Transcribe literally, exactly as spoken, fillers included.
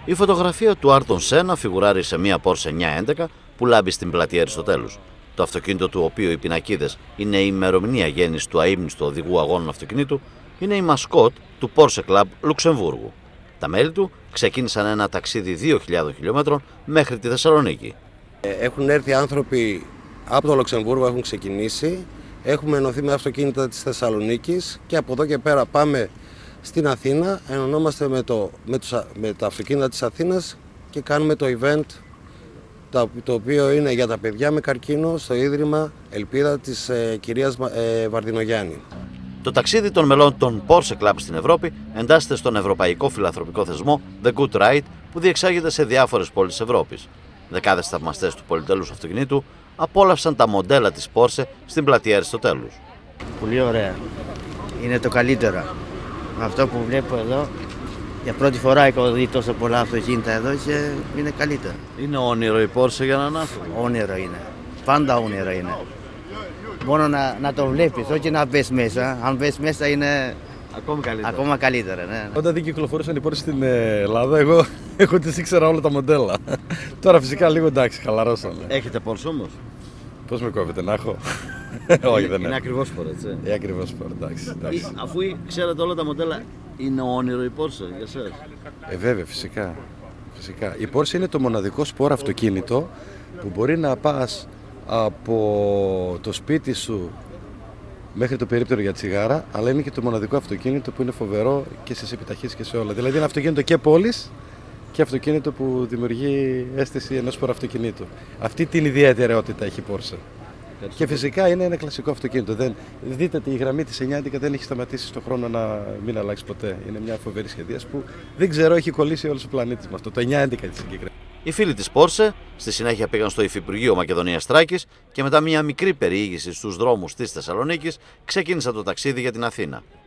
Η φωτογραφία του Άρτον Σένα φιγουράρει σε μια Porsche εννιακόσια έντεκα που λάμπει στην πλατεία Αριστοτέλους. Το αυτοκίνητο του οποίου οι πινακίδες είναι η ημερομηνία γέννησης του αείμνηστου οδηγού αγώνων αυτοκινήτου, είναι η μασκότ του Porsche Club Λουξεμβούργου. Τα μέλη του ξεκίνησαν ένα ταξίδι δύο χιλιάδες χιλιόμετρων μέχρι τη Θεσσαλονίκη. Έχουν έρθει άνθρωποι από το Λουξεμβούργο, έχουν ξεκινήσει. Έχουμε ενωθεί με αυτοκίνητα της Θεσσαλονίκης και από εδώ και πέρα πάμε στην Αθήνα. Ενωνόμαστε με, το, με, τους, με τα αυτοκίνητα της Αθήνας και κάνουμε το event, το, το οποίο είναι για τα παιδιά με καρκίνο στο Ίδρυμα Ελπίδα της ε, κυρίας ε, Βαρδινογιάννη. Το ταξίδι των μελών των Porsche Club στην Ευρώπη εντάσσεται στον ευρωπαϊκό φιλανθρωπικό θεσμό The Good Ride που διεξάγεται σε διάφορες πόλεις της Ευρώπης. Δεκάδες θαυμαστές του πολυτέλους αυτοκινήτου απόλαυσαν τα μοντέλα της Porsche στην πλατεία Αριστοτέλους. Πολύ ωραία. Είναι το καλύτερο. Αυτό που βλέπω εδώ, για πρώτη φορά έχω δει τόσο πολλά αυτοκίνητα εδώ και είναι καλύτερο. Είναι όνειρο η Porsche για έναν άνθρωπο. Όνειρο είναι. Πάντα όνειρο είναι. Μόνο να, να το βλέπεις, όχι να μπες μέσα. Αν μπες μέσα είναι Ακόμη καλύτερα. ακόμα καλύτερα. Ναι. Όταν δεν κυκλοφορούσαν οι Porsche στην Ελλάδα, εγώ, εγώ τις ήξερα όλα τα μοντέλα. Τώρα φυσικά λίγο εντάξει, χαλαρώσανε. Έχετε Porsche όμως? Πώς με κόβετε, να έχω? Όχι, δεν είναι έχω. ακριβώς sport, έτσι. Είναι ακριβώς sport, εντάξει. εντάξει. Ή, αφού ξέρετε όλα τα μοντέλα, είναι όνειρο η Porsche για εσάς? Ε, βέβαια, φυσικά. φυσικά. Η Porsche είναι το μοναδικό σπορ αυτοκίνητο που μπορεί να πας από το σπίτι σου μέχρι το περίπτερο για τσιγάρα, αλλά είναι και το μοναδικό αυτοκίνητο που είναι φοβερό και στις επιταχύσεις και σε όλα. Δηλαδή είναι αυτοκίνητο και πόλης και αυτοκίνητο που δημιουργεί αίσθηση ενός σποραυτοκινήτου. Αυτή την ιδιαιτερότητα έχει η Porsche. Και φυσικά είναι ένα κλασικό αυτοκίνητο. Δεν, δείτε η γραμμή της εννιακόσια έντεκα δεν έχει σταματήσει στον χρόνο να μην αλλάξει ποτέ. Είναι μια φοβερή σχεδίαση που δεν ξέρω, έχει κολλήσει όλος ο πλανήτης με αυτό. Το εννιακόσια έντεκα τη συγκεκριμένα. Οι φίλοι της Porsche στη συνέχεια πήγαν στο Υφυπουργείο Μακεδονίας Θράκης και μετά μια μικρή περιήγηση στους δρόμους της Θεσσαλονίκης ξεκίνησαν το ταξίδι για την Αθήνα.